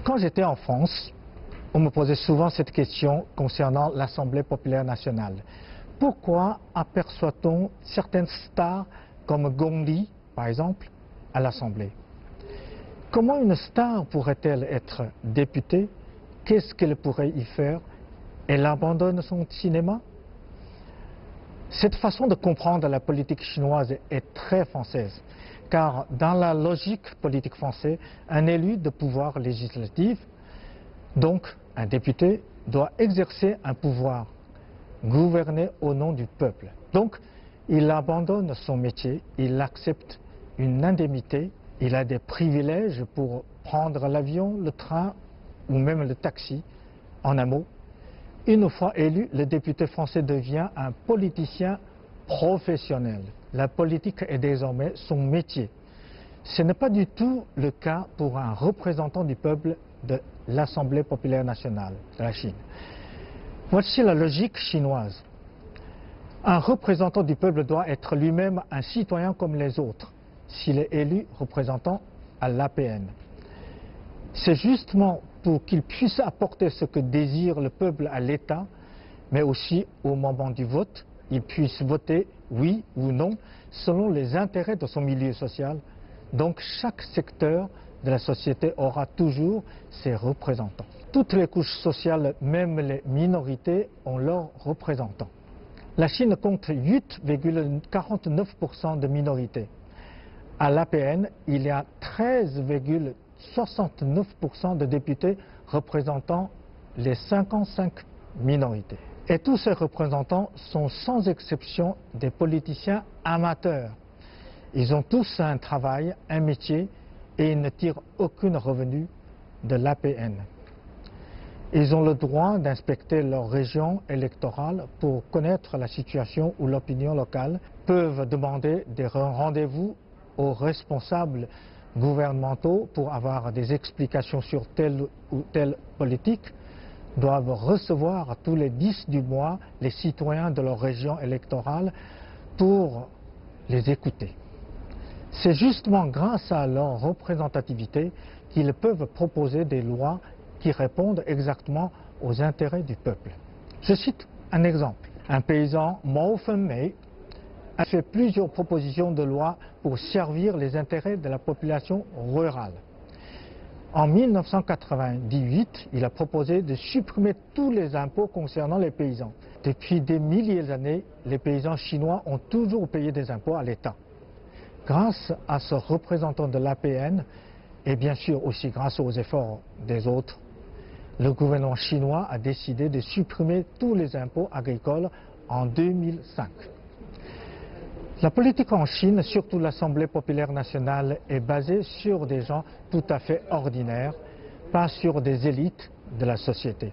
Quand j'étais en France, on me posait souvent cette question concernant l'Assemblée populaire nationale. Pourquoi aperçoit-on certaines stars comme Gong Li, par exemple, à l'Assemblée? Comment une star pourrait-elle être députée? Qu'est-ce qu'elle pourrait y faire? Elle abandonne son cinéma? Cette façon de comprendre la politique chinoise est très française, car dans la logique politique française, un élu de pouvoir législatif, donc un député, doit exercer un pouvoir, gouverner au nom du peuple. Donc, il abandonne son métier, il accepte une indemnité, il a des privilèges pour prendre l'avion, le train ou même le taxi, en un mot. Une fois élu, le député français devient un politicien professionnel. La politique est désormais son métier. Ce n'est pas du tout le cas pour un représentant du peuple de l'Assemblée populaire nationale de la Chine. Voici la logique chinoise. Un représentant du peuple doit être lui-même un citoyen comme les autres, s'il est élu représentant à l'APN. C'est justement pour qu'il puisse apporter ce que désire le peuple à l'État, mais aussi au moment du vote, il puisse voter oui ou non selon les intérêts de son milieu social. Donc chaque secteur de la société aura toujours ses représentants. Toutes les couches sociales, même les minorités, ont leurs représentants. La Chine compte 8,49% de minorités. À l'APN, il y a 13,69% de députés représentant les 55 minorités. Et tous ces représentants sont sans exception des politiciens amateurs. Ils ont tous un travail, un métier, et ils ne tirent aucun revenu de l'APN. Ils ont le droit d'inspecter leur région électorale pour connaître la situation ou l'opinion locale, peuvent demander des rendez-vous aux responsables gouvernementaux pour avoir des explications sur telle ou telle politique, doivent recevoir tous les 10 du mois les citoyens de leur région électorale pour les écouter. C'est justement grâce à leur représentativité qu'ils peuvent proposer des lois qui répondent exactement aux intérêts du peuple. Je cite un exemple. Un paysan, Mao Fenmei, a fait plusieurs propositions de loi pour servir les intérêts de la population rurale. En 1998, il a proposé de supprimer tous les impôts concernant les paysans. Depuis des milliers d'années, les paysans chinois ont toujours payé des impôts à l'État. Grâce à ce représentant de l'APN, et bien sûr aussi grâce aux efforts des autres, le gouvernement chinois a décidé de supprimer tous les impôts agricoles en 2005. La politique en Chine, surtout l'Assemblée populaire nationale, est basée sur des gens tout à fait ordinaires, pas sur des élites de la société.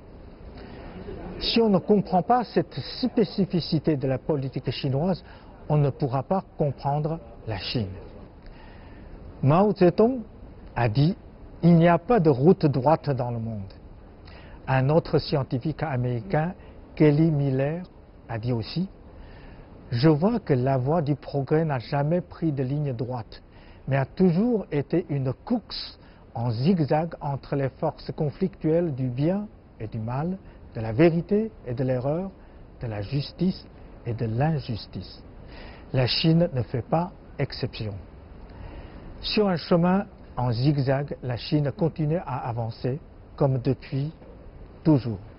Si on ne comprend pas cette spécificité de la politique chinoise, on ne pourra pas comprendre la Chine. Mao Zedong a dit « Il n'y a pas de route droite dans le monde ». Un autre scientifique américain, Kelly Miller, a dit aussi « Je vois que la voie du progrès n'a jamais pris de ligne droite, mais a toujours été une course en zigzag entre les forces conflictuelles du bien et du mal, de la vérité et de l'erreur, de la justice et de l'injustice. La Chine ne fait pas exception. Sur un chemin en zigzag, la Chine continue à avancer comme depuis toujours.